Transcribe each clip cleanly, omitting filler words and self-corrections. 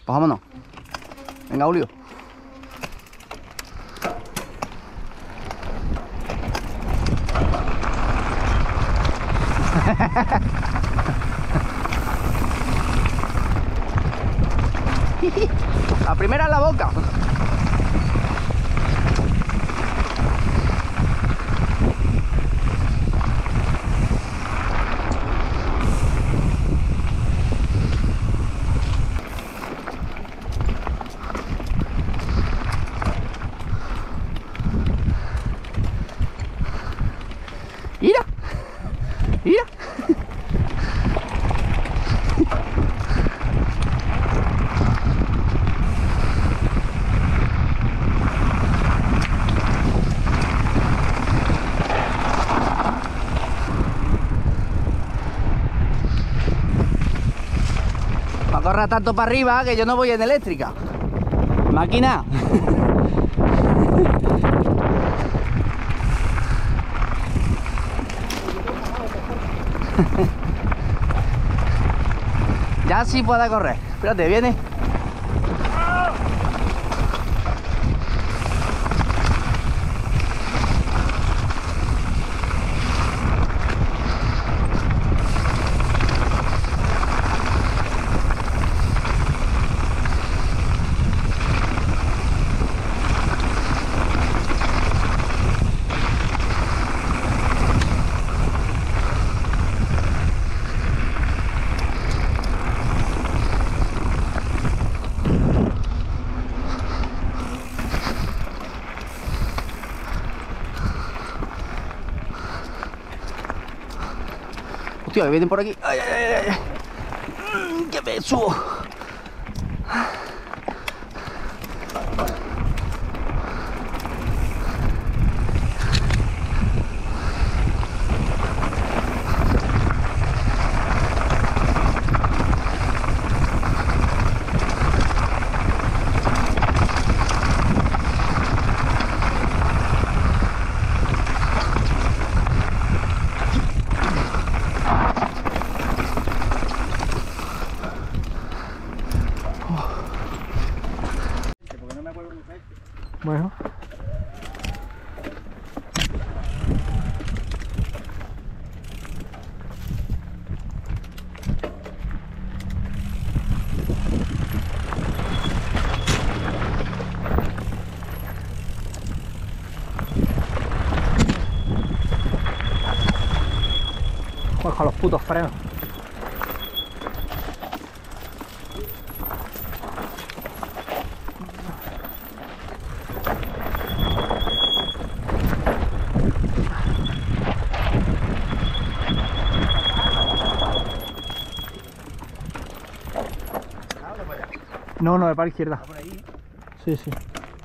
Pues vámonos. Venga, Julio. La primera en la boca. Mira, mira. Va a correr tanto para arriba que yo no voy en eléctrica. Máquina. Ya sí puede correr. Espérate, viene. Hostia, vienen por aquí. Ay, ay, ay, ay. Que me subo. Bueno. Joder, con los putos frenos. No, no, de para la izquierda. ¿Por ahí? Sí, sí.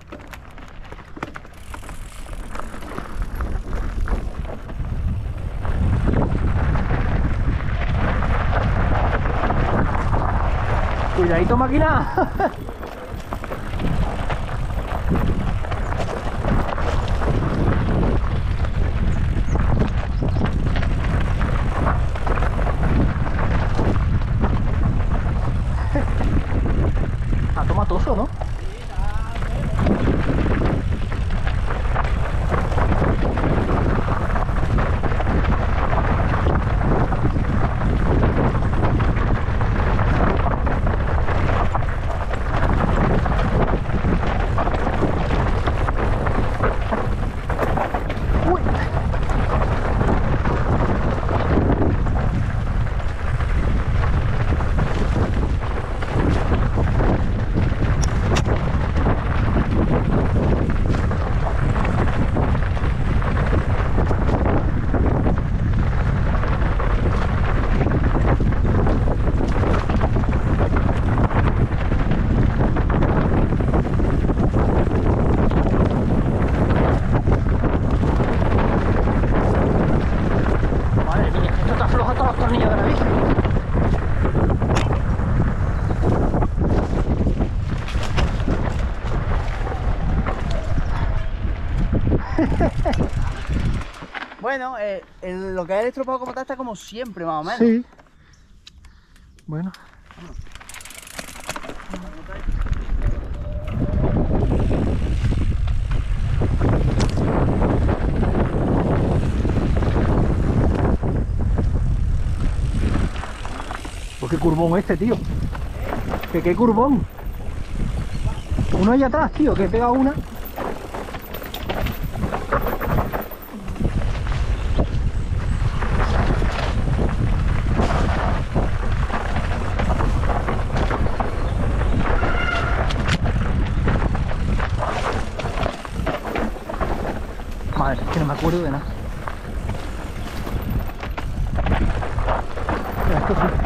Cuidadito, máquina. Ah, toma toso, ¿no? Uy. Madre mía, esto te afloja todos los tornillos de la bici. Bueno, lo que es el estropado como tal está como siempre, más o menos. Sí. Bueno. Pues qué curvón este, tío. Que qué curvón. Uno allá atrás, tío, que pega una. Madre, es que no me acuerdo de nada. Mira, esto sí.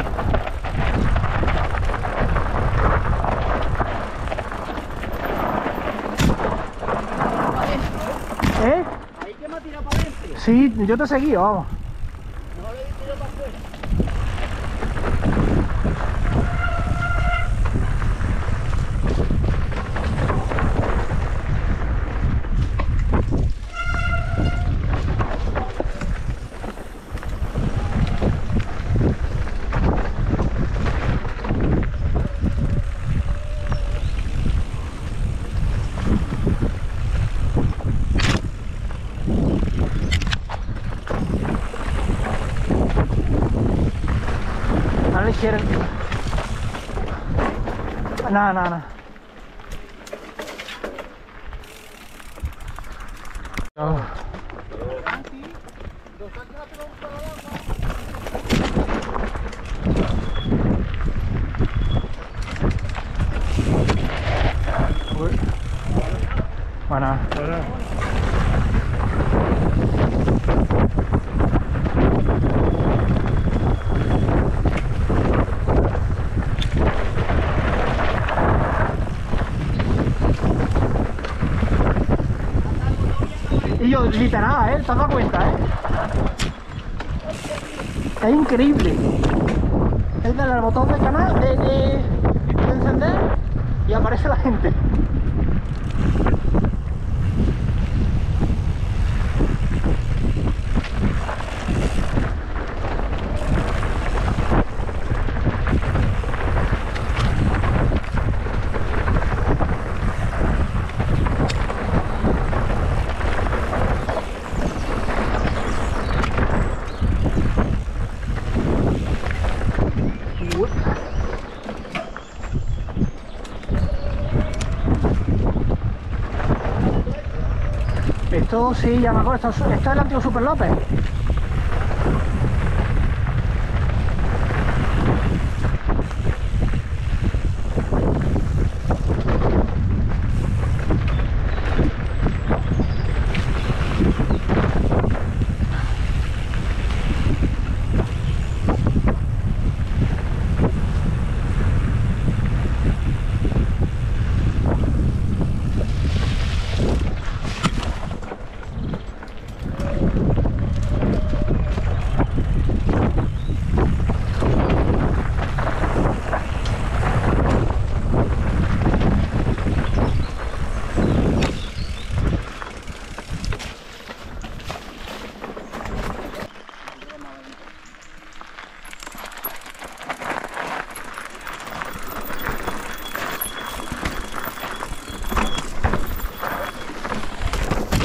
¿Eh? Ahí que me ha tirado para adentro. Sí, yo te he seguido, vamos. No le he tirado para afuera. A la izquierda. Nada, nada, nada. Oh. Uy. Bueno. Y yo, literal, ¿te has dado cuenta, Es increíble. Es darle al botón del canal, de encender, y aparece la gente. Esto sí, ya me acuerdo, esto es el antiguo Super López.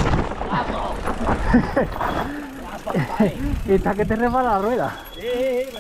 Esta que te resbala la rueda. Sí,